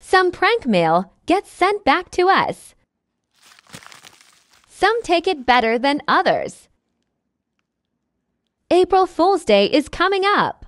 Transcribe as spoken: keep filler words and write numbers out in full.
Some prank mail gets sent back to us. Some take it better than others. April Fool's Day is coming up.